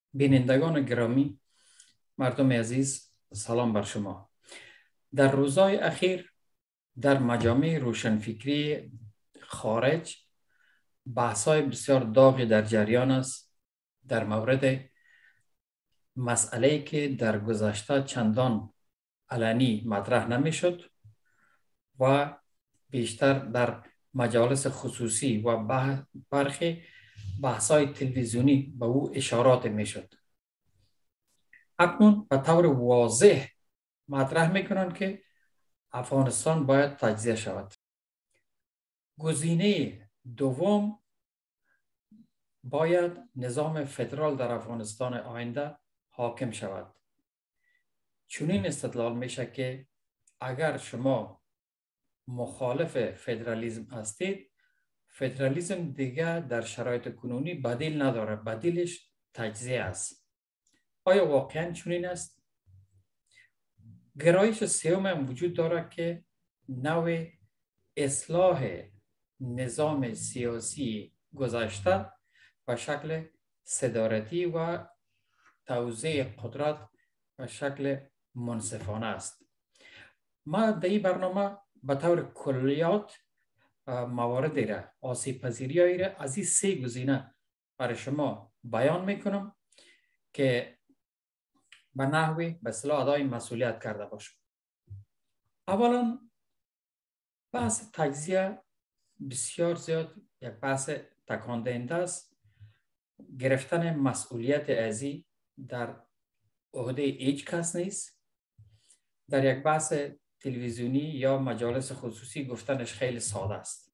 بینندگان گرامی، مردم عزیز، سلام بر شما. در روزهای اخیر در مجامع روشنفکری خارج بحث‌های بسیار داغی در جریان است در مورد مسئله‌ای که در گذشته چندان علنی مطرح نمی‌شد و بیشتر در مجالس خصوصی و برخی بحث‌های تلویزیونی به او اشارات می‌شد. اکنون به طور واضح مطرح میکنند که افغانستان باید تجزیه شود. گزینه دوم باید نظام فدرال در افغانستان آینده حاکم شود. چنین استدلال میشه که اگر شما مخالف فدرالیسم هستید، فدرالیسم دیگه در شرایط کنونی بدیل نداره، بدیلش تجزیه است. آیا واقعا چنین است؟ گرایش سوم هم وجود دارد که نوع اصلاح نظام سیاسی گذشته و شکل صدارتی و توزیع قدرت و شکل منصفانه است. ما در این برنامه به طور کلیات مواردی را، آسیب پذیری‌هایی را از این سه گزینه برای شما بیان میکنم که به نحوی به اصطلاح ادای مسئولیت کرده باشم. اولا بحث تجزیه بسیار زیاد یک بحث تکان دهنده است. گرفتن مسئولیت ازی در عهده هیچ کس نیست. در یک بحث تلویزیونی یا مجالس خصوصی گفتنش خیلی ساده است.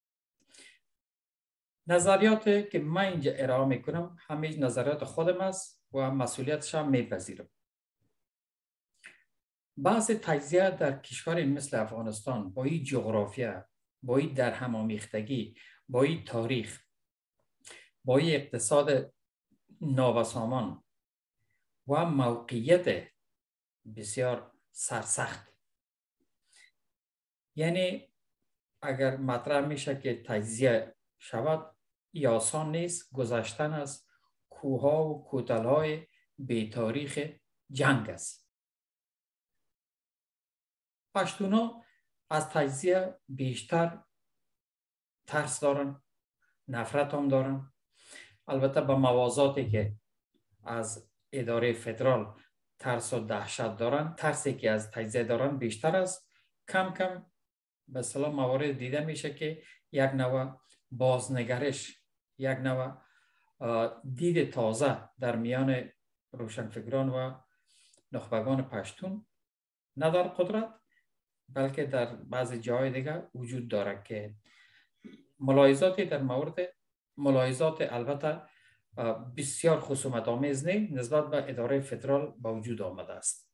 نظریاتی که من اینجا ارائه میکنم همه نظریات خودم است و مسئولیتش هم میپذیرم. بحث تجزیه در کشور مثل افغانستان با این جغرافیا، با این در هم آمیختگی، با این تاریخ، با این اقتصاد نابسامان و موقعیت بسیار سرسخت، یعنی اگر مطرح میشه که تجزیه شود ای آسان نیست. گذشتن از کوه‌ها و کوتل‌های بی تاریخ جنگ است. پشتونا از تجزیه بیشتر ترس دارن، نفرت هم دارن. البته با موازاتی که از اداره فدرال ترس و دهشت دارن، ترسی که از تجزیه دارن بیشتر است. کم کم به اصطلاح موارد دیده میشه که یک نوع بازنگرش، یک نوع دید تازه در میان روشنفکران و نخبگان پشتون نه در قدرت بلکه در بعضی جای دیگه وجود دارد که ملاحظاتی در مورد ملاحظات البته بسیار خصومت آمیز نسبت به اداره فدرال با وجود آمده است.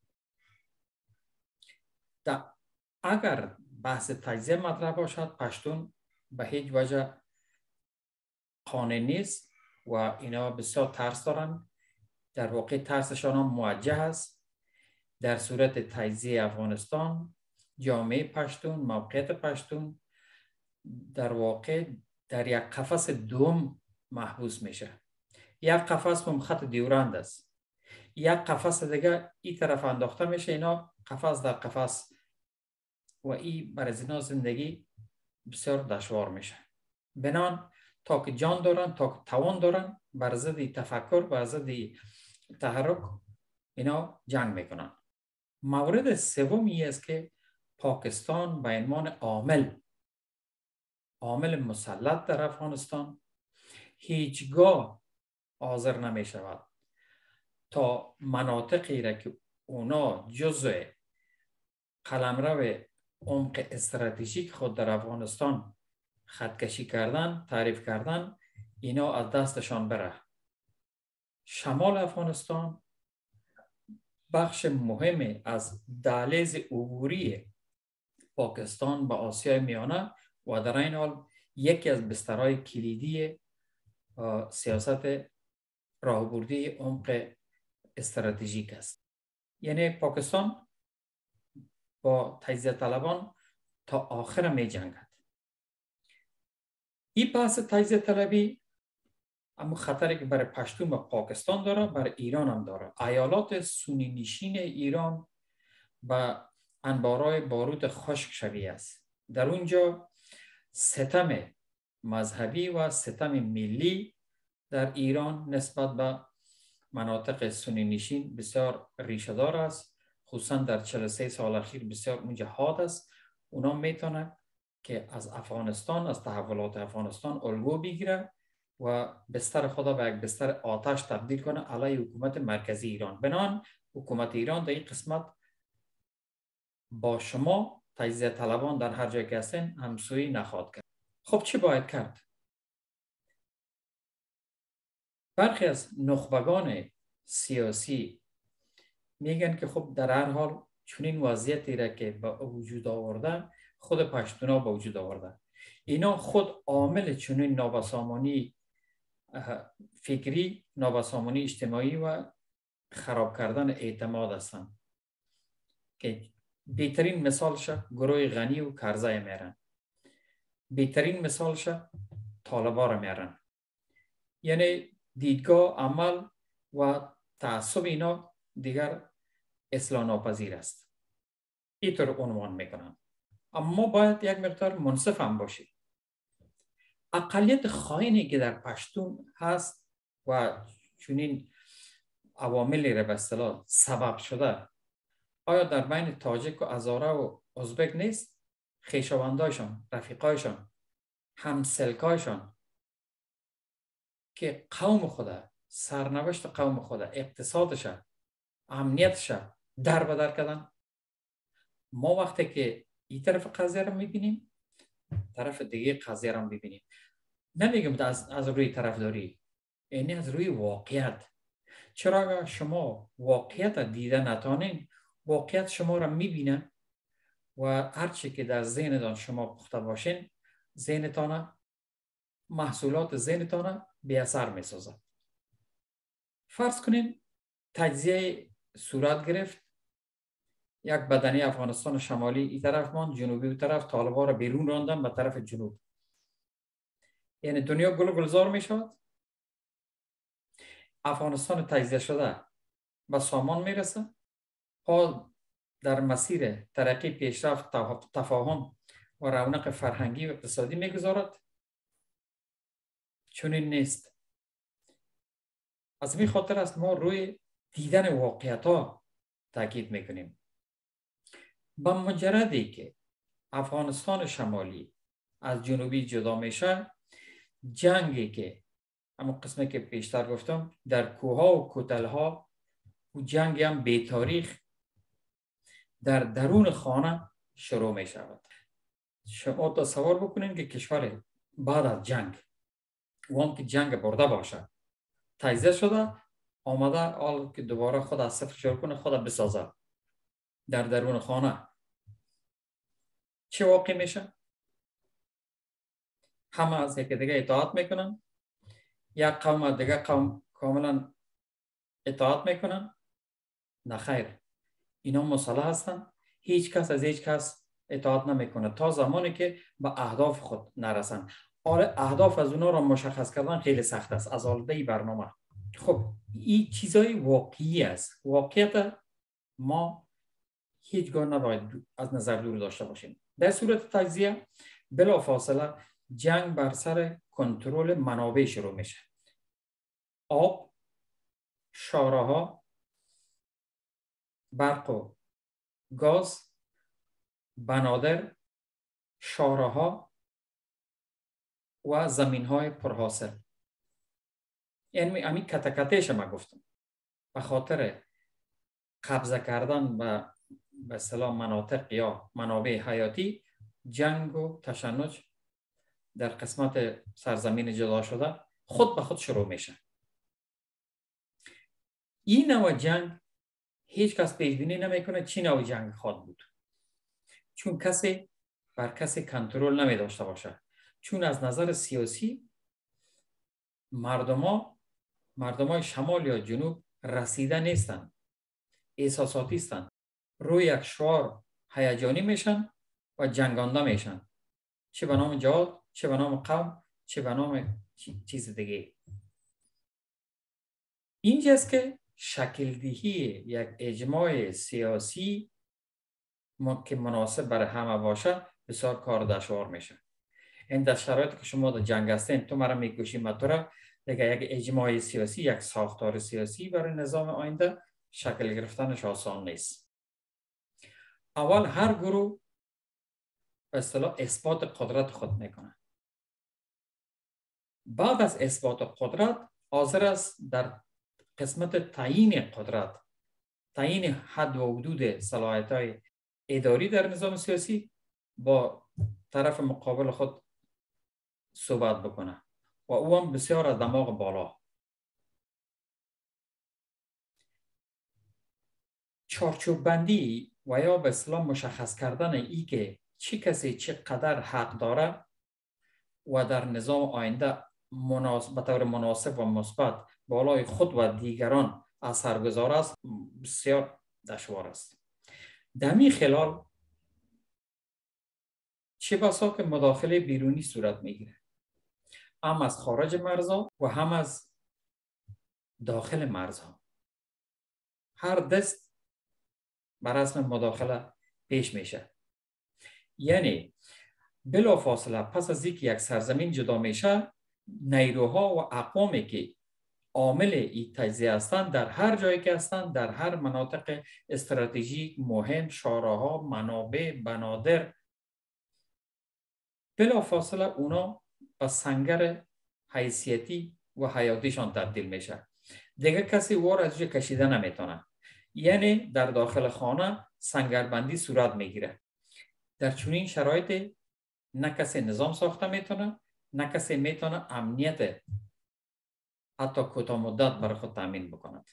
اگر بحث تجزیه مطرح باشد، پشتون به هیچ وجه قانع نیست و اینا بسیار ترس دارن. در واقع ترسشان هم موجه است. در صورت تجزیه افغانستان، جامعه پشتون، موقعیت پشتون در واقع در یک قفس دوم محبوس میشه. یک قفس هم خط دیورند است، یک قفس دیگه این طرف انداخته میشه، اینا قفس در قفس و این برای اینا زندگی بسیار دشوار میشه. بنان تا که جان دارن، تا که توان دارن، بر ضد تفکر، بر ضد تحرک اینا جنگ میکنن. مورد سومی است که پاکستان به عنوان عامل مسلط در افغانستان هیچگاه حاضر نمی شود تا مناطقی را که اونا جزء قلمرو عمق استراتژیک خود در افغانستان خطکشی کردن، تعریف کردن، اینا از دستشان بره. شمال افغانستان بخش مهمی از دهلیز عبوری پاکستان به آسیای میانه و در این حال یکی از بسترهای کلیدی سیاست راهبردی عمق استراتژیک است. یعنی پاکستان با تجزیه طلبان تا آخر می جنگد. این بحث تجزیه طلبی اما خطری که برای پشتون و پاکستان داره برای ایران هم داره. ایالات سنی نشین ایران و انبارای بارود خشک شویه است. در اونجا ستم مذهبی و ستم ملی در ایران نسبت به مناطق سنی نشین بسیار ریشه دار است. خصوصا در 43 سال اخیر بسیار اونجا حاد است. اونا میتونه که از افغانستان، از تحولات افغانستان الگو بگیره و بستر خدا به یک بستر آتش تبدیل کنه علیه حکومت مرکزی ایران. بنان حکومت ایران در این قسمت با شما تجزیه طلبان در هر جای که هستین همسویی نخواهد کرد. خب چی باید کرد؟ برخی از نخبگان سیاسی میگن که خب در هر حال چنین وضعیتی را که به وجود آورده خود پشتونا به وجود آورده. اینا خود عامل چنین نابسامانی فکری، نابسامانی اجتماعی و خراب کردن اعتماد هستند که بهترین مثالش گروه غنی و کرزی میرن. بهترین مثالش طالبا را میرن. یعنی دیدگاه، عمل و تعصب اینا دیگر اصلاح ناپذیر است. اینطور عنوان میکنن. اما باید یک مقدار منصف هم باشید. اقلیت خائنی که در پشتون هست و چنین عواملی را به اصطلاح سبب شده، آیا در بین تاجک و هزاره و ازبک نیست؟ خویشاوندایشان، رفیقایشان، همسلکایشان که قوم خود، سرنوشت قوم خود، اقتصادش، امنیتش در بدر کردن. ما وقتی که این طرف قضیه را میبینیم، طرف دیگه قضیه را میبینیم. نمیگم از روی طرفداری، یعنی از روی واقعیت. چرا اگر شما واقعیت دیده نتانین، واقعیت شما را میبینه و هرچی که در ذهنتان شما پخته باشین، ذهنتان، محصولات ذهنتان بی اثر میسازد. فرض کنین تجزیه صورت گرفت، یک بدنه افغانستان شمالی این طرف ماند، جنوبی اون طرف، طالبان را بیرون راندن به طرف جنوب. یعنی دنیا گل و گلزار می شود. افغانستان تجزیه شده به سامان می رسه. حال در مسیر ترقی، پیشرفت، تفاهم و رونق فرهنگی و اقتصادی می گذارد. چنین نیست. از این خاطر است ما روی دیدن واقعیت ها تاکید میکنیم. با مجردی که افغانستان شمالی از جنوبی جدا میشه، جنگی که همون قسمی که پیشتر گفتم در کوها و کوتلها، و جنگ هم بی تاریخ در درون خانه شروع می شود. شما تصور بکنید که کشور بعد از جنگ، وام که جنگ برده باشه، تجزیه شده، آمده حال که دوباره خود از صفر شروع کنه، خود بسازه در درون خانه، چه واقع میشه؟ همه از یکی دیگه اطاعت میکنن، یک قوم دیگه قوم کاملا اطاعت میکنن. نه خیر، اینا مسلح هستن. هیچ کس از هیچ کس اطاعت نمیکنه تا زمانی که به اهداف خود نرسن. حالا اهداف از اونا را مشخص کردن خیلی سخت است از آلوده برنامه. خب این چیزای واقعی است. واقعیت ما هیچگاه نباید از نظر دور داشته باشیم. در صورت تجزیه بلافاصله جنگ بر سر کنترل منابع شروع میشه. آب، شاهراها، برق و گاز، بنادر، شاهراها و زمین‌های پرحاصل. یعنی همین کتکتهش ما گفتم. به خاطر قبضه کردن به اصطلاح مناطق یا منابع حیاتی، جنگ و تشنج در قسمت سرزمین جدا شده خود به خود شروع میشه. این نوع جنگ هیچ کس پیش بینی نمیکنه چی نوع جنگ خواهد بود، چون کسی بر کسی کنترل نمی داشته باشه. چون از نظر سیاسی مردمای شمال یا جنوب رسیده نیستن، احساساتی هستن، روی یک شعار هیجانی میشن و جنگانده میشن، چه به نام جهاد، چه به نام قوم، چه به نام چیز دیگه. اینجاست که شکل دهی یک اجماع سیاسی که مناسب برای همه باشه بسیار کار دشوار میشه. این در شرایطی که شما در جنگ هستین، تو مرا میکشی من تو را، دیگه یک اجماع سیاسی، یک ساختار سیاسی برای نظام آینده شکل گرفتنش آسان نیست. اول هر گروه به اصطلاح اثبات قدرت خود میکنه. بعد از اثبات قدرت حاضر است در قسمت تعیین قدرت، تعیین حد و حدود صلاحیت‌های اداری در نظام سیاسی با طرف مقابل خود صحبت بکنه و او هم بسیار از دماغ بالا. چارچوب بندی و یا به اصطلاح مشخص کردن ای که چه کسی چقدر حق داره و در نظام آینده به طور مناسب و مثبت بالای خود و دیگران اثرگذار است بسیار دشوار است. در این خلال چه بسا که مداخله بیرونی صورت میگیره، هم از خارج مرزها و هم از داخل مرزها. هر دست بر اسم مداخله پیش میشه. یعنی بلافاصله پس از اینکه یک سرزمین جدا میشه، نیروها و اقوامی که عامل این تجزیه هستند در هر جایی که هستند، در هر مناطق استراتژیک مهم، شاهراها، منابع، بنادر، بلافاصله اونا به سنگر حیثیتی و حیاتیشان تبدیل میشه. دیگه کسی او را از جای کشیده نمیتونه. یعنی در داخل خانه سنگربندی صورت میگیره. در چنین شرایطی نه کسی نظام ساخته میتونه، نه کسی میتونه امنیت حتی کوتاه مدت برای خود تامین بکند.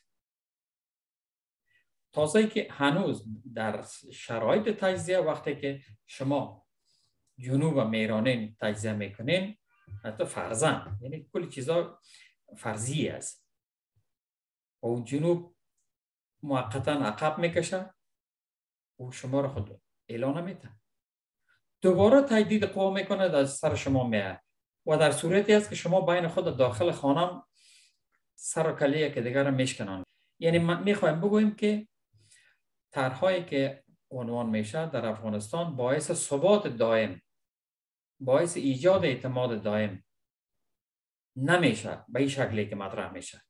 تازه که هنوز در شرایط تجزیه، وقتی که شما جنوب میرانین تجزیه میکنین، حتی فرضاً، یعنی کلی چیزا فرضی است، و اون جنوب موقتا عقب میکشه و شما را خود اعلان نمیده، دوباره تجدید قوا میکنه، در سر شما میاد و در صورتی است که شما بین خود داخل خانه سر و کله که دیگر را میشکنن. یعنی میخوایم بگوییم که طرحهایی که عنوان میشه در افغانستان باعث ثبات دائم، باعث ایجاد اعتماد دائم نمیشه به این شکلی که مطرح میشه.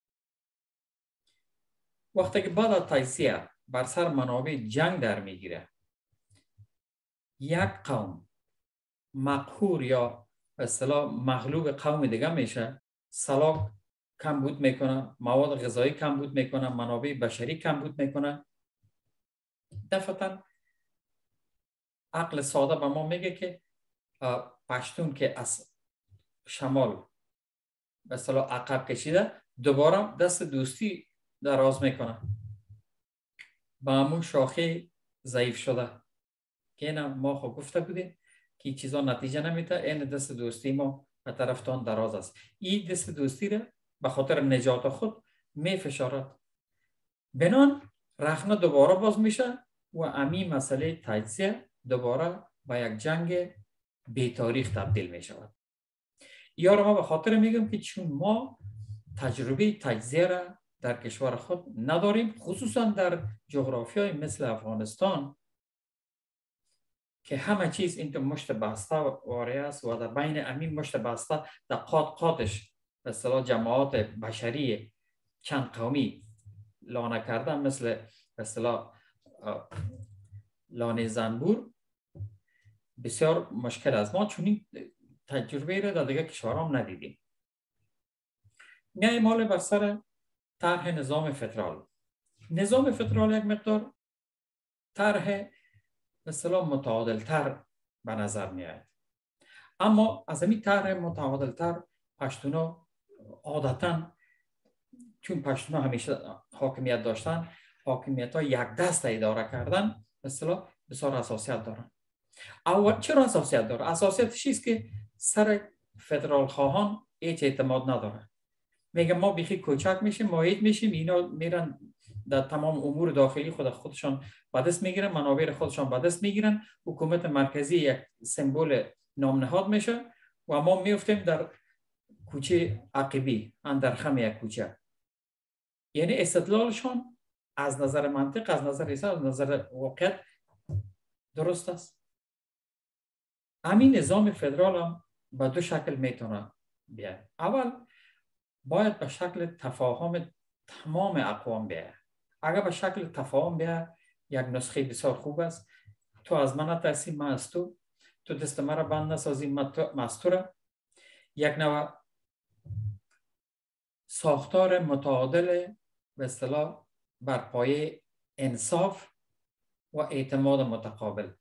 وقتی که بعد از تجزیه بر سر منابع جنگ در میگیره، یک قوم مقهور یا به اصطلاح مغلوب قوم دیگه میشه، سلاح کمبود میکنه، مواد غذایی کمبود میکنه، منابع بشری کمبود میکنه. دفعتا عقل ساده به ما میگه که پشتون که از شمال به اصطلاح عقب کشیده، دوباره دست دوستی دراز میکنه با همون شاخه ضعیف شده که اینا ما خود گفته بودیم که چیزا نتیجه نمیده. این دست دوستی ما به طرفتان دراز است. این دست دوستی را به خاطر نجات خود میفشارد. بنان رخنه دوباره باز میشه و امی مسئله تجزیه دوباره به یک جنگ بی تاریخ تبدیل می شود. یا را ما به خاطر میگم که چون ما تجربه تجزیه را در کشور خود نداریم، خصوصا در جغرافیای مثل افغانستان که همه چیز این تو مشت بسته واره است و در بین امین مشت بسته در قاطش به اصطلاح جماعات بشری چند قومی لانه کردن، مثل به اصطلاح لانه زنبور، بسیار مشکل است. ما چون این تجربه را در دیگه کشورام ندیدیم. میایم حالا بر سر طرح نظام فدرال. نظام فدرال یک مقدار طرح به اصطلاح متعادل‌تر به نظر میاد، اما از این طرح متعادل‌تر پشتونا عادتاً، چون پشتونا همیشه حاکمیت داشتن، حاکمیت ها یک دست اداره کردن به اصطلاح بسیار اساسیت دارن. اول چرا اساسیت داره؟ اساسیتش است که سر فدرال خواهان هیچ اعتماد نداره. میگه ما بیخی کوچک میشیم، ماهیت میشیم، اینا میرن در تمام امور داخلی خودشان به دست میگیرن، منابع خودشان به دست میگیرن، حکومت مرکزی یک سمبل نامنهاد میشه و ما میفتیم در کوچه عقبی، اندرخم یک کوچه. یعنی استدلالشان از نظر منطق، از نظر حساب، از نظر واقعیت درست است. همین نظام فدرال هم به دو شکل میتونه بیاید. اول باید به شکل تفاهم تمام اقوام بیاید. اگر به شکل تفاهم بیاید یک نسخه بسیار خوب است. تو از من نترسی، من از تو دست مرا بند نسازی، من از تو را. یک نوع ساختار متعادل به اصطلاح بر پایه انصاف و اعتماد متقابل.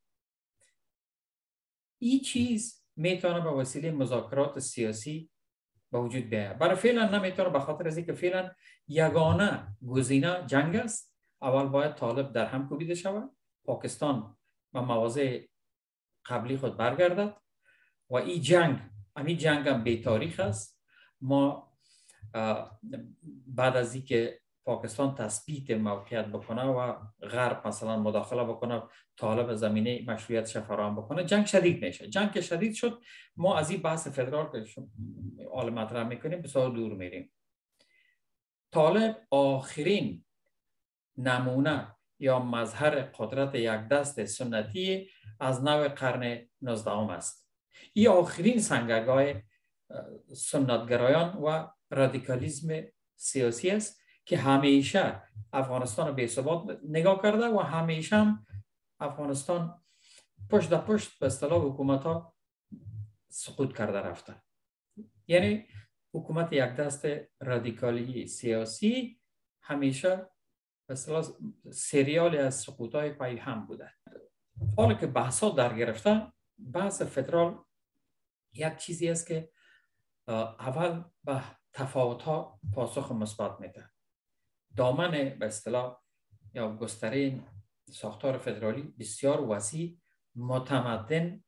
این چیز میتونه به وسیله مذاکرات سیاسی به وجود بیاید. برای فعلا نمیتونه، به خاطر از اینکه فعلا یگانه گزینه جنگ است. اول باید طالب در هم کوبیده شود، پاکستان به مواضع قبلی خود برگردد و این جنگ هم بی تاریخ است. ما بعد از اینکه پاکستان تثبیت موقعیت بکنه و غرب مثلا مداخله بکنه، طالب زمینه مشروعیتش فراهم بکنه، جنگ شدید میشه. جنگ که شدید شد، ما از این بحث فدرال که حال مطرح میکنیم بسیار دور میریم. طالب آخرین نمونه یا مظهر قدرت یک دست سنتی از نو قرن 19 است. این آخرین سنگرگاه سنتگرایان و رادیکالیسم سیاسی است که همیشه افغانستان به ثبات نگاه کرده و همیشه هم افغانستان پشت در پشت به اصطلاح حکومت ها سقوط کرده رفته. یعنی حکومت یک دست رادیکالی سیاسی همیشه به اصطلاح سریالی از سقوط های پای هم بوده. حالا که بحث ها در گرفته، بحث فدرال یک چیزی است که اول به تفاوت ها پاسخ مثبت میده. دامن به اصطلاح یا گستره ساختار فدرالی بسیار وسیع، متمدن،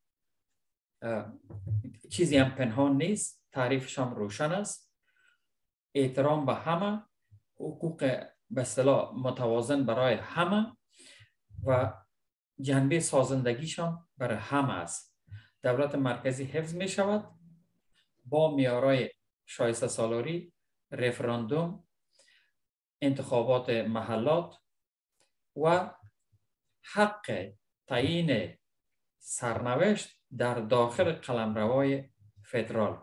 چیزی هم پنهان نیست، تعریفش هم روشن است. احترام به همه، حقوق به اصطلاح متوازن برای همه و جنبه سازندگیشان برای همه است. دولت مرکزی حفظ می شود با معیارهای شایسته سالاری، رفراندوم، انتخابات محلات و حق تعیین سرنوشت در داخل قلمروای فدرال.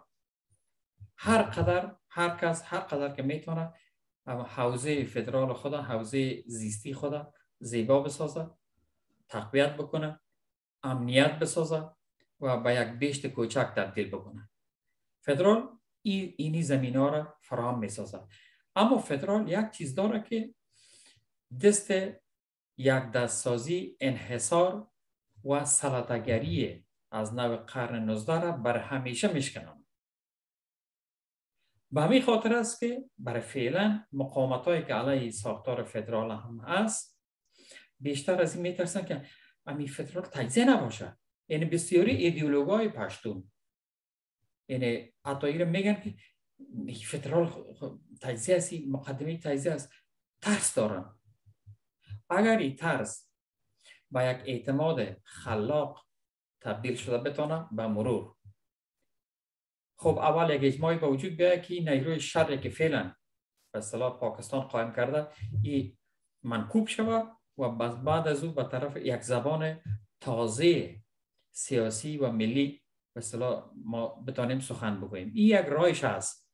هر کس هر قدر که میتونه حوزه فدرال خود، حوزه زیستی خود زیبا بسازه، تقویت بکنه، امنیت بسازه و به یک بهشت کوچک تبدیل بکنه. فدرال اینی زمینه را فراهم میسازه. اما فدرال یک چیز داره که دست یک دستسازی، انحصار و سلطه‌گری از نو قرن 19 را بر همیشه میشکنه. به همین خاطر است که برای فعلا مقاومت‌هایی که علیه ساختار فدرال هم هست، بیشتر از این میترسن که همین فدرال تجزیه نباشه. یعنی بسیاری ایدئولوژهای پشتون، یعنی عطایی رو میگن که فدرال تجزیه است، مقدمه تجزیه است، ترس دارن. اگر این ترس با یک اعتماد خلاق تبدیل شده بتونه به مرور، خب اول یک اجماعی به وجود بیاید که این نیروی شرعی که فعلا به اصطلاح پاکستان قائم کرده این منکوب شود و بعد از او به طرف یک زبان تازه سیاسی و ملی به اصطلاح ما بتانیم سخن بگوییم. این یک راهش هست.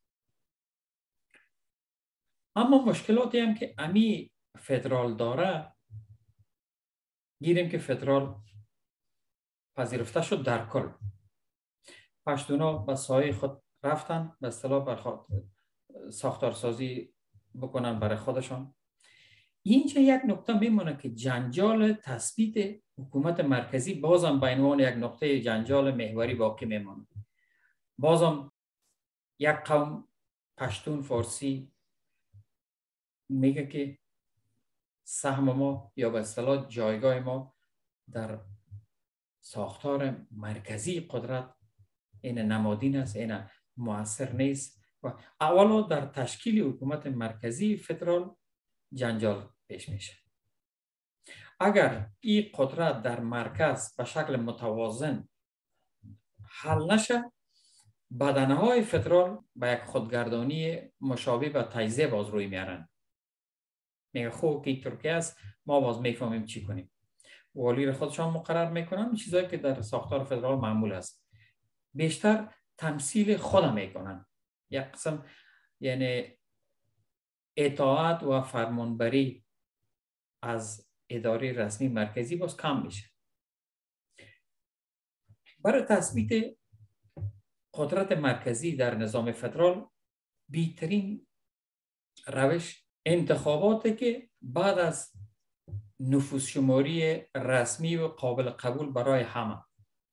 اما مشکلاتی هم که امی فدرال داره، گیریم که فدرال پذیرفته شد در کل. پشتونا به سایه خود رفتن، به اصطلاح بر ساختارسازی بکنن برای خودشان. اینجا یک نکته میمونه که جنجال تثبیت حکومت مرکزی بازم به عنوان یک نقطه جنجال محوری باقی میمونه. بازم یک قوم پشتون فارسی میگه که سهم ما یا به اصطلاح جایگاه ما در ساختار مرکزی قدرت این نمادین است، این مؤثر نیست و اولا در تشکیل حکومت مرکزی فدرال جنجال پیش میشه. اگر این قدرت در مرکز به شکل متوازن حل نشه، بدنه‌های فدرال به یک خودگردانی مشابه به تجزیه باز روی میارن. میگه خوب که ترکیه است، ما باز میفهمیم چی کنیم. والی را خودشان مقرر میکنن، چیزایی که در ساختار فدرال معمول است. بیشتر تمثیل خود میکنن. یک قسم یعنی اطاعت و فرمانبری از اداره رسمی مرکزی باز کم میشه. برای تثبیت قدرت مرکزی در نظام فدرال بهترین روش انتخاباتی که بعد از نفوذ شماری رسمی و قابل قبول برای همه.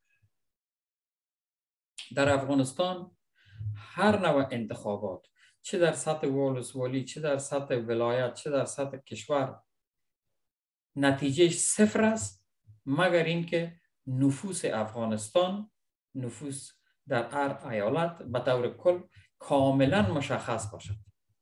در افغانستان هر نوع انتخابات، چه در سطح ولسوالی، چه در سطح ولایت، چه در سطح کشور، نتیجه صفر است مگر اینکه نفوس افغانستان، نفوس در هر ایالت به طور کل کاملا مشخص باشد.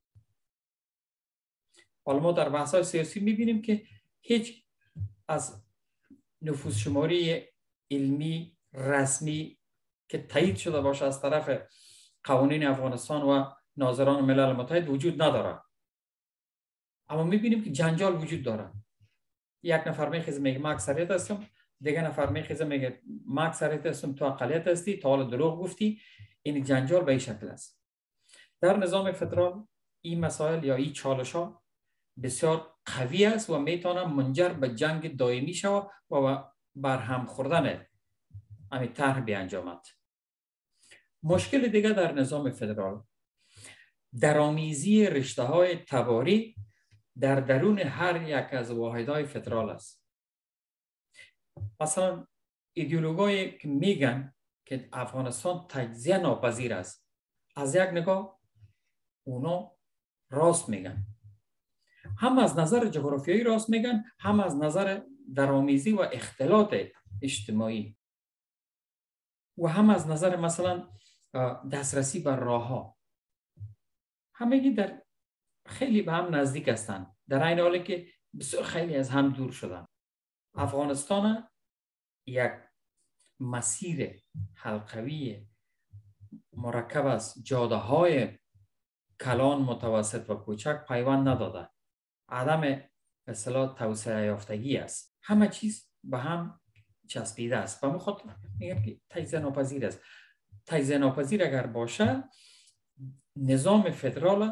حالا ما در بحث‌های سیاسی می‌بینیم که هیچ از نفوذ شماری علمی رسمی که تایید شده باشه از طرف قوانین افغانستان و ناظران ملل متحد وجود نداره. اما می‌بینیم که جنجال وجود داره. یک نفر میخیزه میگه ما اکثریت هستم، دیگه نفر میخیزه میگه ما اکثریت هستم، تو اقلیت هستی، تا حالا دروغ گفتی. این جنجال به این شکل است. در نظام فدرال این مسائل یا این چالش‌ها بسیار قوی است و میتونه منجر به جنگ دائمی شود و بر هم خوردن همین طرح بیانجامد. مشکل دیگه در نظام فدرال درآمیزی رشته‌های تباری در درون هر یک از واحدهای فدرال است. مثلا ایدئولوژی که میگن که افغانستان تجزیه ناپذیر است، از یک نگاه اونا راست میگن، هم از نظر جغرافیایی راست میگن، هم از نظر درآمیزی و اختلاط اجتماعی و هم از نظر مثلا دسترسی بر راهها. همگی در خیلی به هم نزدیک هستند، در این حالی که بسیار خیلی از هم دور شدن. افغانستان یک مسیر حلقوی مرکب از جاده‌های کلان، متوسط و کوچک پیوند نداده. عدم اصطلاح توسعه یافتگی است. همه چیز به هم چسبیده است. و خود میگم که تجزیه ناپذیر است. تجزیه ناپذیر اگر باشه، نظام فدرال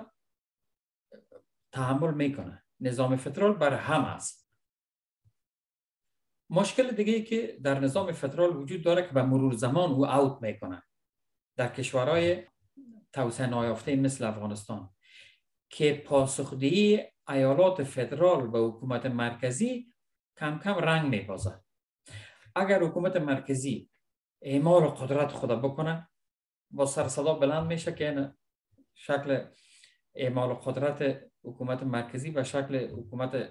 تحمل میکنه. نظام فدرال بر هم است. مشکل دیگه ای که در نظام فدرال وجود داره که به مرور زمان او اوت میکنه در کشورهای توسعه نیافته مثل افغانستان، که پاسخدهی ایالات فدرال به حکومت مرکزی کم کم رنگ میبازه. اگر حکومت مرکزی اعمال قدرت خود بکنه، با سر صدا بلند میشه که این شکل اعمال قدرت حکومت مرکزی به شکل حکومت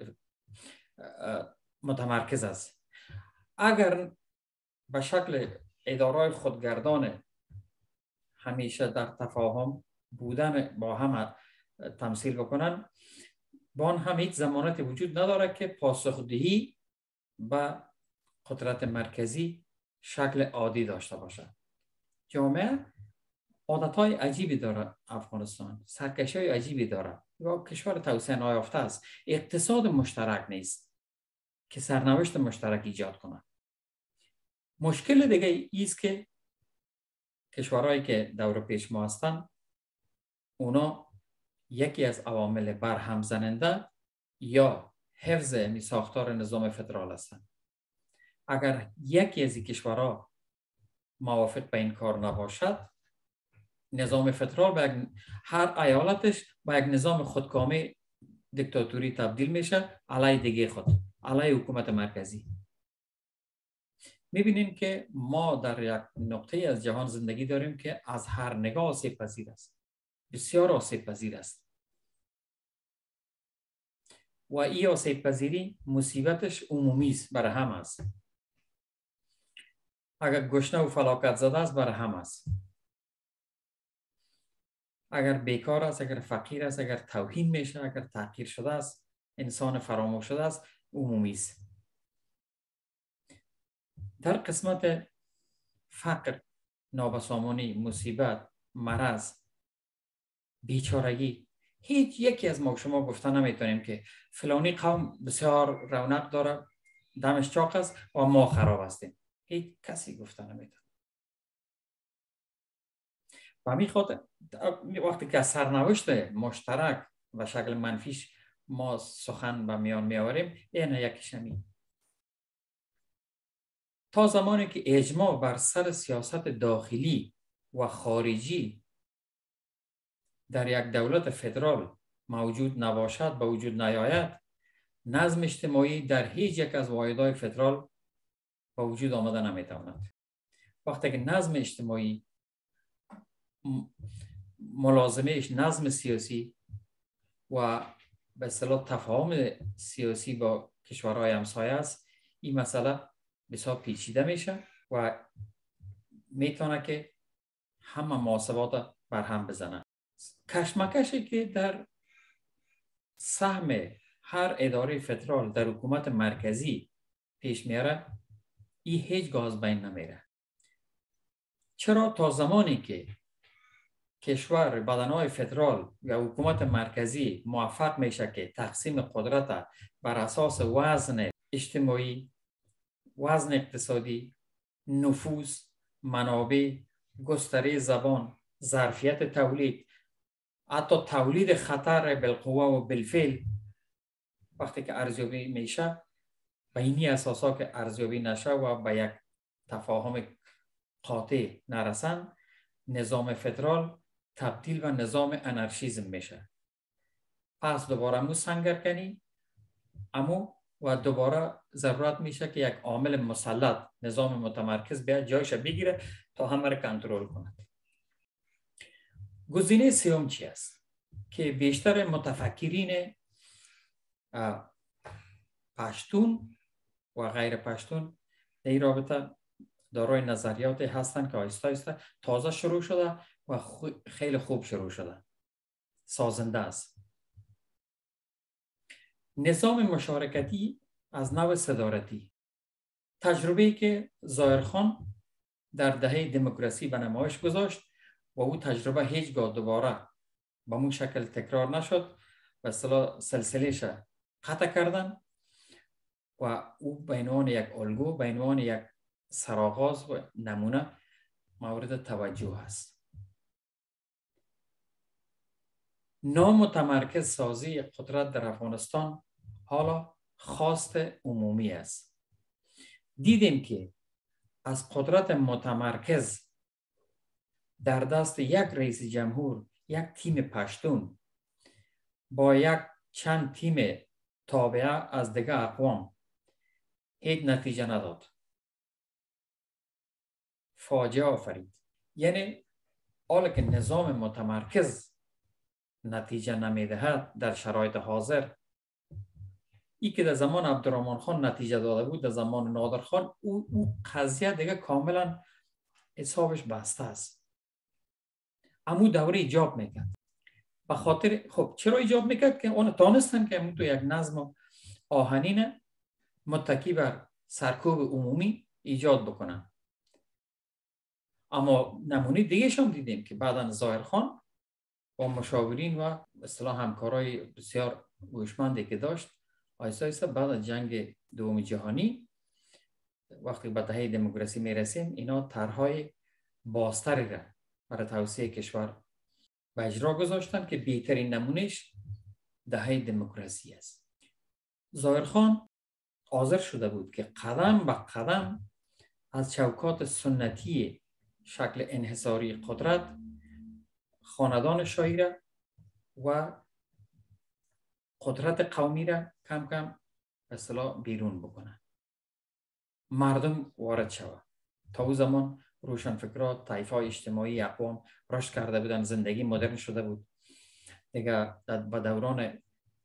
متمرکز است. اگر به شکل ادارات خودگردان همیشه در تفاهم بودن با هم تمثیل بکنن، با آن هم هیچ ضمانتی وجود نداره که پاسخدهی به قدرت مرکزی شکل عادی داشته باشه. جامعه عادتهای عجیبی داره. افغانستان سرکشی‌های عجیبی داره. یا کشور توسعه نیافته است. اقتصاد مشترک نیست که سرنوشت مشترک ایجاد کنه. مشکل دیگه ایست که کشورهایی که دور پیش ما هستن، اونا یکی از عوامل برهم زننده یا حفظ ساختار نظام فدرال هستند. اگر یکی از این کشورها موافق به این کار نباشد، نظام فدرال هر ایالتش به یک نظام خودکامه دیکتاتوری تبدیل میشه، علیه دیگه خود، علیه حکومت مرکزی. میبینیم که ما در یک نقطه از جهان زندگی داریم که از هر نگاه آسیب پذیر است، بسیار آسیب پذیر است. و این آسیب پذیری مصیبتش عمومی است، برای هم است. اگر گشنه و فلاکت زده است، برای هم است. اگر بیکار است، اگر فقیر است، اگر توهین میشه، اگر تحقیر شده است، انسان فراموش شده است، عمومی است. در قسمت فقر، نابسامانی، مصیبت، مرض، بیچارگی، هیچ یکی از ما شما گفتن نمیتونیم که فلانی قوم بسیار رونق داره، دمش چاق است و ما خراب هستیم. هیچ کسی گفتن نمیتونه. و همین خاطر وقتی که سرنوشت مشترک و شکل منفیش ما سخن به میان میآوریم، این یکیش همین. تا زمانی که اجماع بر سر سیاست داخلی و خارجی در یک دولت فدرال موجود نباشد، به وجود نیاید، نظم اجتماعی در هیچ یک از واحدهای فدرال به وجود آمده نمیتواند. وقتی که نظم اجتماعی ملازمهش نظم سیاسی و به اصطلاح تفاهم سیاسی با کشورهای همسایه است، این مسئله بسیار پیچیده میشه و میتونه که همه محاسبات بر هم بزنه. کشمکشی که در سهم هر اداره فدرال در حکومت مرکزی پیش میاره، این هیچگاه از بین نمیره. چرا؟ تا زمانی که کشور بدنهای فدرال یا حکومت مرکزی موفق میشه که تقسیم قدرت بر اساس وزن اجتماعی، وزن اقتصادی، نفوذ، منابع، گستره زبان، ظرفیت تولید، حتی تولید خطر بالقوه و بالفعل، وقتی که ارزیابی میشه، به اینی اساسا که ارزیابی نشه و به یک تفاهم قاطع نرسن، نظام فدرال تبدیل به نظام انارشیزم میشه. پس دوباره مو سنگرکنی و دوباره ضرورت میشه که یک عامل مسلط، نظام متمرکز بیاد جایش بگیره تا همه را کنترل کند. گزینه سوم چی است؟ که بیشتر متفکرین پشتون و غیر پشتون در این رابطه دارای نظریات هستند که آیسته آیسته تازه شروع شده و خیلی خوب شروع شده، سازنده است. نظام مشارکتی از نوع صدارتی، تجربه‌ای که ظاهرخان در دهه دموکراسی به نمایش گذاشت و او تجربه هیچگاه دوباره به اون شکل تکرار نشد، به اصطلاح سلسله‌اش قطع کردن و او به عنوان یک الگو، به عنوان یک سرآغاز و نمونه مورد توجه است. نامتمرکز سازی قدرت در افغانستان حالا خواست عمومی است. دیدیم که از قدرت متمرکز در دست یک رئیس جمهور، یک تیم پشتون با یک چند تیم تابعه از دیگر اقوام هیچ نتیجه نداد. فاجعه آفرید. یعنی حالا که نظام متمرکز نتیجه نمیدهد در شرایط حاضر، ای که در زمان عبدالرحمن خان نتیجه داده بود، در زمان نادر خان او قضیه دیگه کاملا حسابش بسته است. امو دوره ایجاب میکرد. به خاطر خب چرا ایجاب میکرد؟ که اون دانستن که تو یک نظم آهنین متکی بر سرکوب عمومی ایجاد بکنن. اما نمونه دیگه هم دیدیم که بعداً ظاهرخان با مشاورین و اصطلاح همکارای بسیار هوشمندی که داشت، آیسته آیسته بعد از جنگ دوم جهانی وقتی به دهه دموکراسی میرسیم، اینا طرحهای بازتری را برای توسعه کشور به اجرا گذاشتن که بهترین نمونهش دهه دموکراسی است. ظاهرخان حاضر شده بود که قدم به قدم از چوکات سنتی شکل انحصاری قدرت خاندان شاهی را و قدرت قومی را کم کم به اصطلاح بیرون بکنه، مردم وارد شود. تا او زمان روشنفکرات، طایفه‌های اجتماعی اقوام رشد کرده بودن، زندگی مدرن شده بود دیگه، به دوران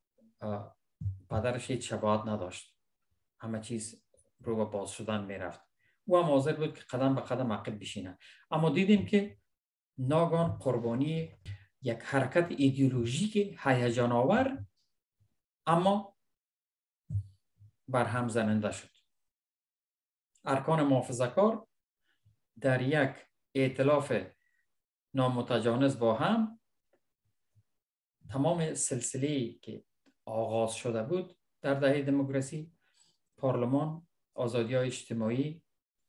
پدرش هیچ شباهت نداشت، همه چیز رو به باز شدن میرفت. او هم حاضر بود که قدم به قدم عقب بشینه. اما دیدیم که ناگهان قربانی یک حرکت ایدئولوژیک هیجان آور اما برهم زننده شد. ارکان محافظه‌کار در یک ائتلاف نامتجانس با هم تمام سلسله‌ای که آغاز شده بود در دهه دموکراسی، پارلمان، آزادی‌های اجتماعی،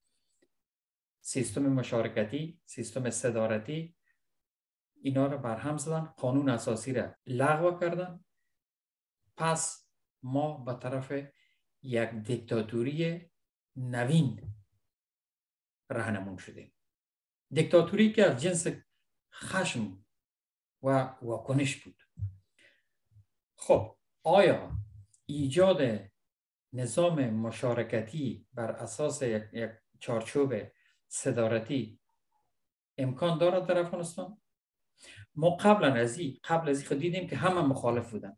سیستم مشارکتی، سیستم صدارتی، اینا رو برهم زدن، قانون اساسی را لغو کردن. پس ما به طرف یک دیکتاتوری نوین راهنمون شدیم. دیکتاتوری که از جنس خشم و واکنش بود. خب آیا ایجاد نظام مشارکتی بر اساس یک چارچوب صدارتی امکان دارد در افغانستان؟ ما قبل از این دیدیم که همه مخالف بودن،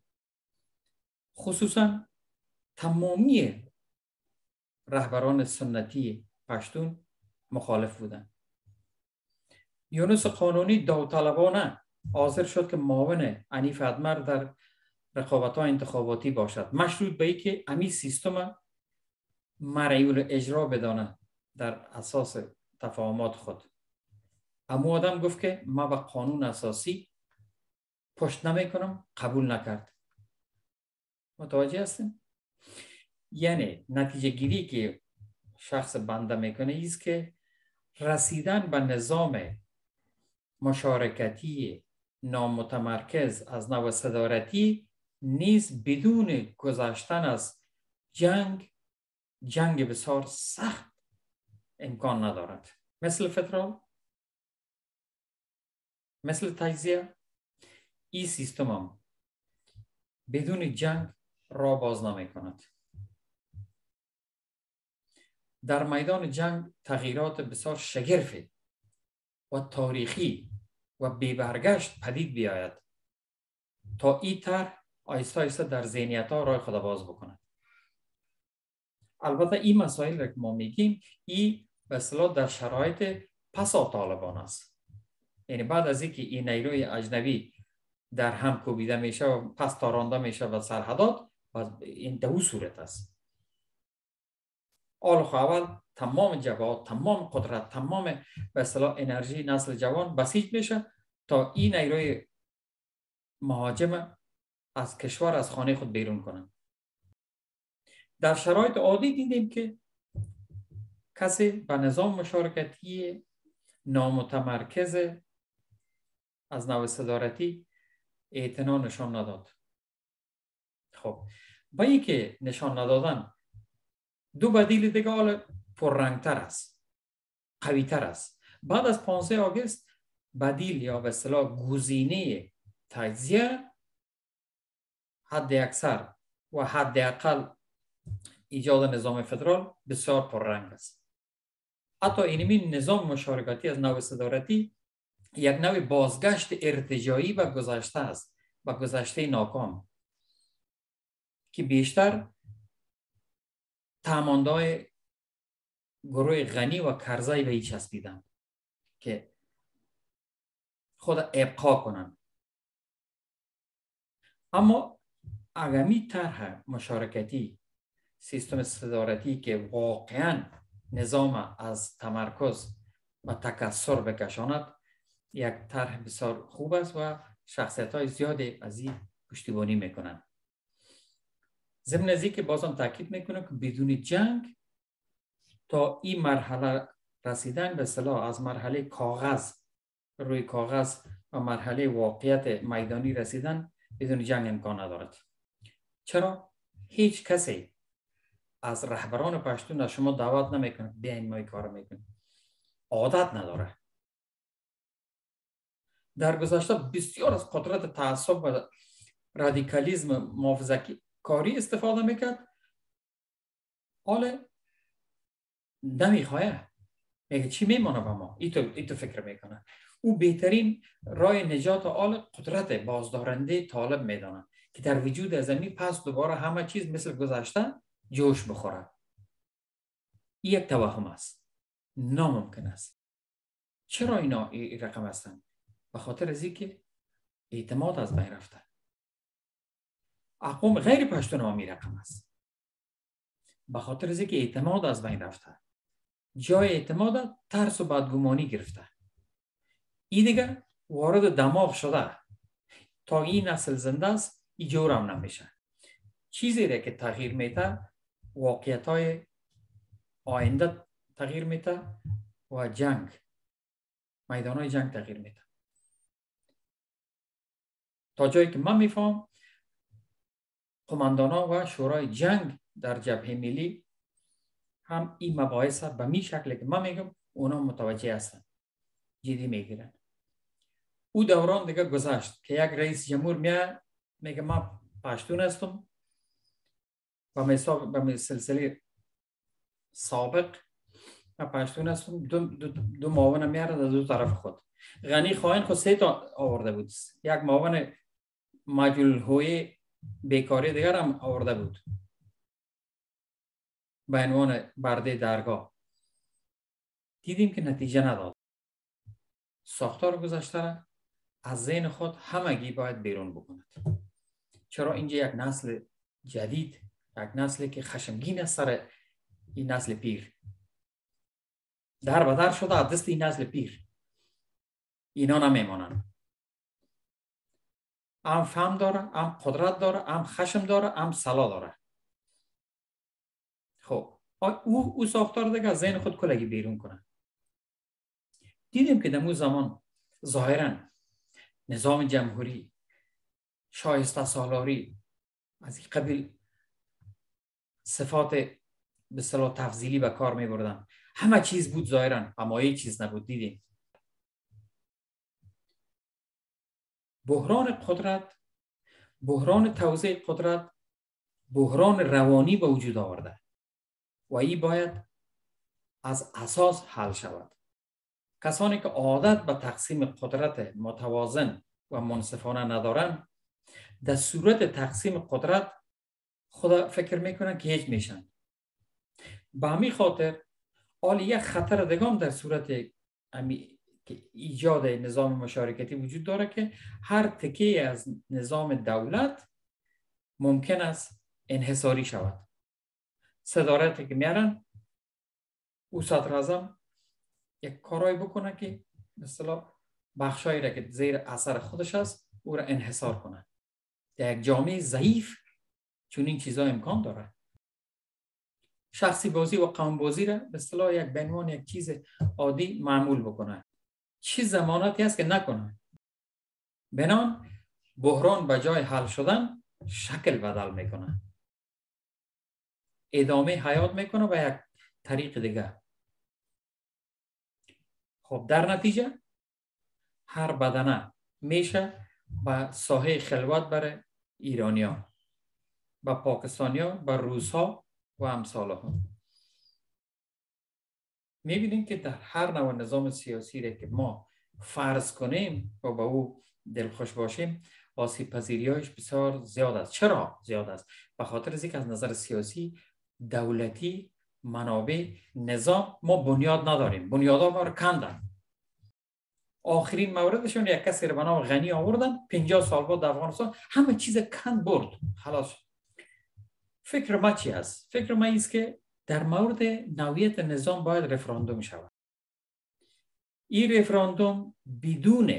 خصوصا تمامی رهبران سنتی پشتون مخالف بودن. یونس قانونی داوطلبانه حاضر شد که معاون حنیف ادمر در رقابت‌های انتخاباتی باشد، مشروط به اینکه امی سیستم مرعیول اجرا بدانه در اساس تفاهمات خود. اما آدم گفت که ما به قانون اساسی پشت نمیکنم، قبول نکرد. متوجه هستیم؟ یعنی نتیجه گیری که شخص بنده میکنه ایست که رسیدن به نظام مشارکتی نامتمرکز از نوع صدارتی نیز بدون گذشتن از جنگ بسیار سخت امکان ندارد. مثل فدرال، مثل تجزیه، این سیستم هم بدون جنگ را باز نمی کند. در میدان جنگ تغییرات بسیار شگرفی و تاریخی و بی‌برگشت پدید بیاید تا این طرح آیسته آیسته در ذهنیت ها راه خود باز بکند. البته این مسائل را که ما میگیم این به اصطلاح در شرایط پسا طالبان است. یعنی بعد از اینکه این نیروی اجنبی در هم کوبیده میشه و پس تارانده میشه و سرحدات، این دو صورت است. اول تمام جبهات، تمام قدرت، تمام به اصطلاح انرژی نسل جوان بسیج میشه تا این نیروی مهاجم از کشور، از خانه خود بیرون کنند. در شرایط عادی دیدیم که کسی به نظام مشارکتی نامتمرکز از نوع صدارتی اعتنا نشان نداد. خب با اینکه نشان ندادن دو بدیل دیگه حالا پررنگتر است، قویتر است. بعد از 15 آگوست بدیل یا به اصطلاح گزینه تجزیه حد اکثر و حد اقل ایجاد نظام فدرال بسیار پررنگ است. حتی اینمی نظام مشارکتی از نوع صدارتی یک نوع بازگشت ارتجاعی و گذشته است، و گذشته ناکام که بیشتر تاماندای گروه غنی و کرزایی به این چسبیدن که خود ابقا کنن. اما اگمی طرح مشارکتی، سیستم صدارتی که واقعا نظام از تمرکز و تکثر بکشاند، یک طرح بسیار خوب است و شخصیت‌های زیادی از این پشتیبانی میکنن. ضمن از اینکه بازم تاکید میکنم که بدون جنگ تا این مرحله رسیدن به اصطلاح از مرحله کاغذ، روی کاغذ و مرحله واقعیت میدانی رسیدن بدون جنگ امکان ندارد. چرا؟ هیچ کسی از رهبران پشتون از شما دعوت نمیکنه بیاین ما این کارو میکنیم. عادت نداره. در گذشته بسیار از قدرت تعصب و رادیکالیسم محافظه‌کاری استفاده میکرد. حالا نمیخواه، میگه چی میمونه با ما؟ ای تو فکر میکنه. او بهترین راه نجات آل قدرت بازدارنده طالب میدانه که در وجود زمین پس دوباره همه چیز مثل گذشته جوش بخوره. این یک توهم است، ناممکن است. چرا اینا این رقم هستن؟ به خاطر از اینکه اعتماد از بین رفته. اقوام غیر پشتون هم این رقم است. به خاطر از اینکه اعتماد از بین رفته. جای اعتماد ترس و بدگمانی گرفته. این دیگه وارد دماغ شده. تا این نسل زنده است اینجور هم نمیشه. چیزی را که تغییر میده واقعیت های آینده تغییر میده و جنگ، میدان های جنگ تغییر میده. تا جایی که من میفهم قماندان ها و شورای جنگ در جبهه ملی هم این مباحث به می شکل که من میگم اونا متوجه هستن، جدی میگیرن. او دوران دیگه گذشت که یک رئیس جمهور میگه من پشتون هستم و به سلسله سابق من پشتون هستم، دو معاون میاره در دو طرف خود. غنی خواهین خود 3 تا آورده بود، یک معاون مجهول هویه بیکاری دیگر هم آورده بود به عنوان برده درگاه. دیدیم که نتیجه نداد. ساختار گذشته از ذهن خود همگی باید بیرون بکند. چرا اینجا یک نسل جدید، یک نسلی که خشمگین است سر این نسل پیر، در بدر شده از دست این نسل پیر، اینا نمیمانند. هم فهم داره، هم قدرت داره، هم خشم داره، هم سلا داره. خب او ساختار دیگه از ذهن خود کلگی بیرون کنه. دیدیم که در اون زمان ظاهرا نظام جمهوری، شایسته سالاری، از این قبیل صفات به اصطلاح تفضیلی به کار می بردن. همه چیز بود ظاهرا، اما هیچ چیز نبود. دیدیم بحران قدرت، بحران توزیع قدرت، بحران روانی به وجود آورده و این باید از اساس حل شود. کسانی که عادت به تقسیم قدرت متوازن و منصفانه ندارن، در صورت تقسیم قدرت خدا فکر میکنن که هیچ میشن. به همین خاطر یک خطر دیگه در صورت که ایجاد نظام مشارکتی وجود داره که هر تکه از نظام دولت ممکن است انحصاری شود. صدارتی که میارن او صدر اعظم یک کارایی بکنه که مثلا بخشایی را که زیر اثر خودش است او را انحصار کنه. در یک جامعه ضعیف چون این چیزا امکان داره. شخصی بازی و قوم بازی را به اصطلاح یک بنوان یک چیز عادی معمول بکنه. چی ضمانتی است که نکنه؟ بنان بحران به جای حل شدن شکل بدل میکنه، ادامه حیات میکنه و یک طریق دیگه. خب در نتیجه هر بدنه میشه به ساحه خلوت برای ایرانیان، به پاکستانیان، به روس‌ها و امثالها. میبینیم که در هر نوع نظام سیاسی را که ما فرض کنیم و با او دلخوش باشیم، آسیب پذیری‌هاش بسیار زیاد است. چرا زیاد است؟ به خاطر از اینکه از نظر سیاسی، دولتی، منابع، نظام ما بنیاد نداریم. بنیادها ما رو کندن. آخرین موردشون یک کسی رو به نام غنی آوردن، 50 سال بعد در افغانستان همه چیز کند برد، خلاص. فکر ما چی است؟ فکر ما است که در مورد نوعیت نظام باید رفراندوم شود. این رفراندوم بدون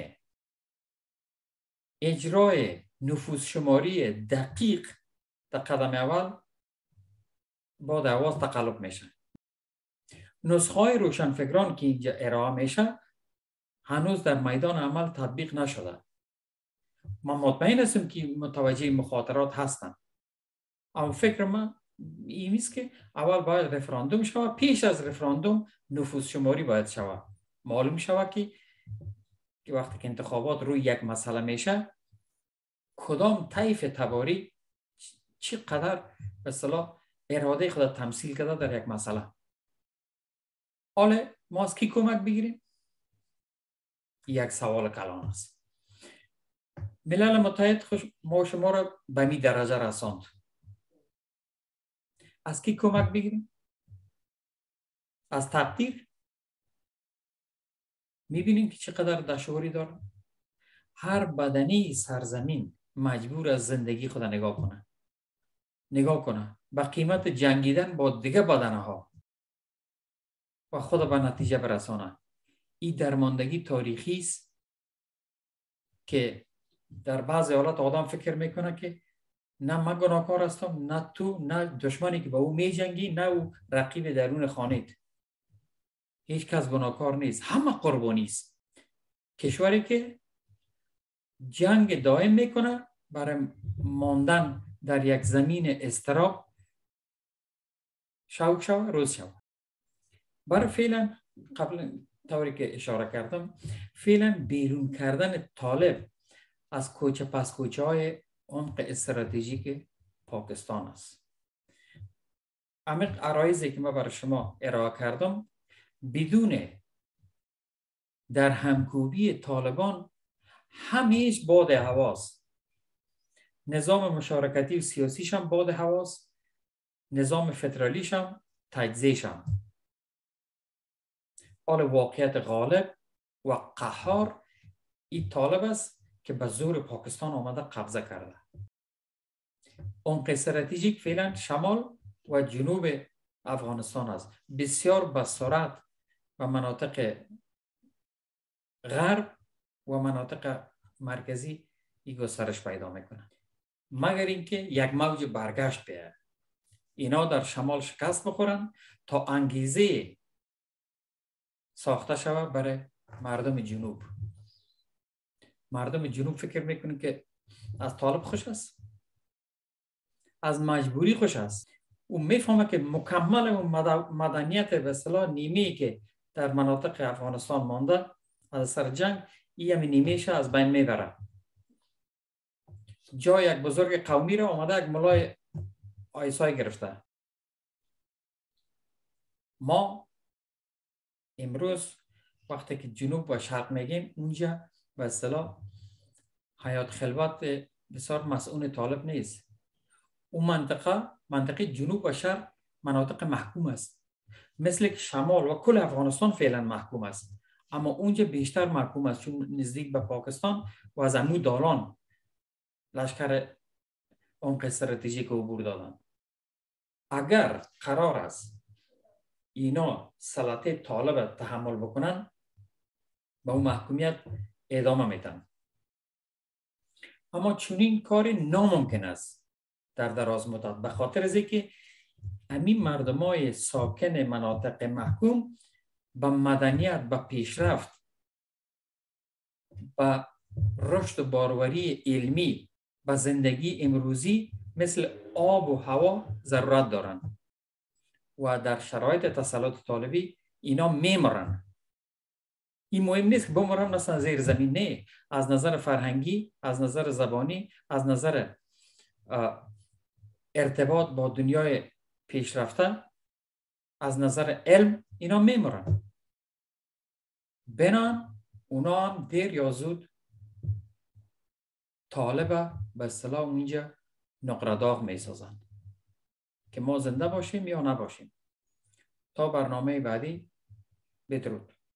اجرای نفوذ شماری دقیق در قدم اول با دعواز تقلب میشه. نسخه های روشنفکران که اینجا ارائه میشه هنوز در میدان عمل تطبیق نشده. من مطمئن هستم که متوجه مخاطرات هستن، اما فکر من این است که اول باید رفراندوم شود. پیش از رفراندوم نفوذ شماری باید شود. معلوم شود که وقتی که انتخابات روی یک مسئله میشه کدام طیف تباری چقدر به اصطلاح اراده خود تمثیل کرده در یک مسئله. حالا ما از کی کمک بگیریم؟ یک سوال کلان است. ملل متحد ما شما را به می درجه رساند. از کی کمک بگیریم؟ از تقدیر؟ میبینیم که چقدر دشواری داره. هر بدنی سرزمین مجبور از زندگی خود نگاه کنه به قیمت جنگیدن با دیگه بدنه ها و خود به نتیجه برسانه. این درماندگی تاریخی است که در بعضی حالات آدم فکر میکنه که نه من گناهکار هستم، نه تو، نه دشمنی که با او می جنگی، نه او رقیب درون خانه‌ت. هیچ کس گناهکار نیست، همه قربانی است. کشوری که جنگ دائم میکنه برای ماندن در یک زمین اضطراب، شوق شو روز شو. برای فعلا قبل طوری که اشاره کردم، فعلا بیرون کردن طالب از کوچه پس کوچه های عمق استراتژیک پاکستان است. عمیق عرایزی که من برای شما ارائه کردم بدون در همکوبی طالبان همیش باد هواست. نظام مشارکتی و سیاسیش هم باد هواست، نظام فدرالیش هم تجزیه‌ش هم. حال واقعیت غالب و قهار این طالب است که به زور پاکستان آمده قبضه کرده. عمق استراتژیک فعلا شمال و جنوب افغانستان است. بسیار به سرعت و مناطق غرب و مناطق مرکزی این گسترش پیدا میکنه، مگر اینکه یک موج برگشت بیاید، اینا در شمال شکست بخورن تا انگیزه ساخته شود برای مردم جنوب. مردم جنوب فکر میکنن که از طالب خوش است، از مجبوری خوش است. او میفهمه که مکمل اون مدنیت به اصطلاح نیمه‌ای که در مناطق افغانستان مانده از سر جنگ، این نیمه‌اش از بین میبره. جای یک بزرگ قومی را آمده یک ملای آیسای گرفته. ما امروز وقتی که جنوب و شرق میگیم، اونجا به اصطلاح حیات خلوت بسیار مسئول طالب نیست. اون منطقه جنوب و شرق مناطق محکوم است، مثل که شمال و کل افغانستان فعلا محکوم است، اما اونجا بیشتر محکوم است چون نزدیک به پاکستان و از امو دالان لشکر عمق استراتژیک عبور دادن. اگر قرار است اینا سلطه طالب تحمل بکنن، به اون محکومیت ادامه میدن. اما چنین کاری ناممکن است در دراز مدت، به خاطر از اینکه همین مردمای ساکن مناطق محکوم به مدنیت، به پیشرفت، به رشد و باروری علمی، به زندگی امروزی مثل آب و هوا ضرورت دارند و در شرایط تسلط طالبی اینا میمرن. این مهم نیست که بمرن مثلا زیر زمین، نه، از نظر فرهنگی، از نظر زبانی، از نظر ارتباط با دنیای پیشرفته، از نظر علم اینا میمرن. بنان اونا هم دیر یا زود طالب به اصطلاح اونجا نقره داغ میسازن که ما زنده باشیم یا نباشیم. تا برنامه بعدی، بدرود.